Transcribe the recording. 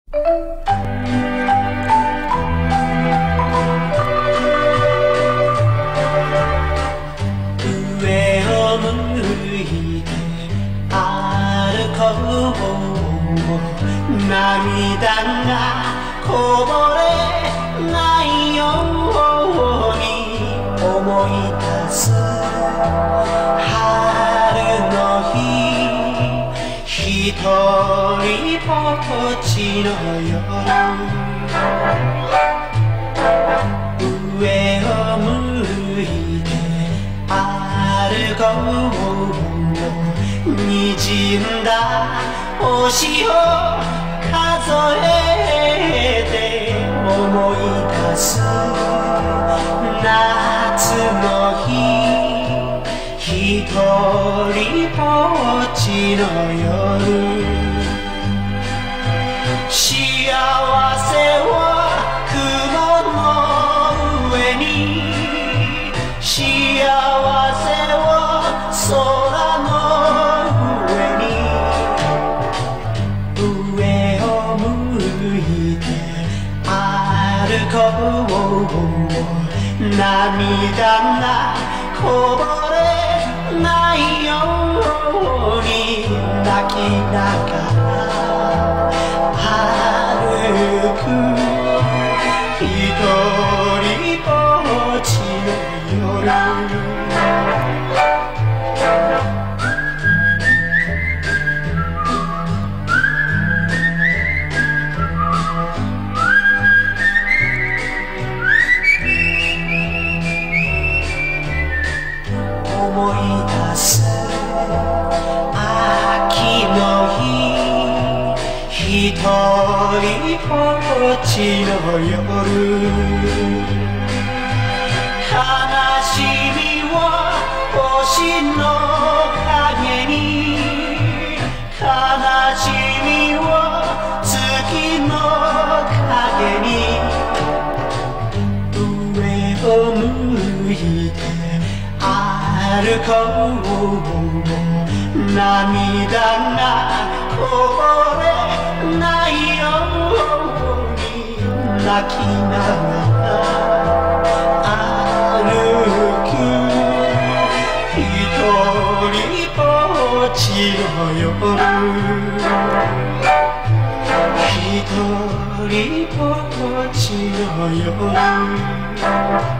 涙がこぼれないように思い出す春の日、ひとりぼっちの夜、上を向いて歩こう、滲んだ星を数えて思い出す夏の日、ひとりぼっちの夜、幸せは雲の上に、幸せは空の上に、上を向いて歩こう、涙がこぼれないように泣きながら歩く、ひとりぼっちの夜、思い出す秋の日、ひとりぼっちの夜、悲しみは星の影に、悲しみは月の影に、上を向いて歩こう、涙がこぼれないように泣きながら歩く、ひとりぼっちの夜、ひとりぼっちの夜。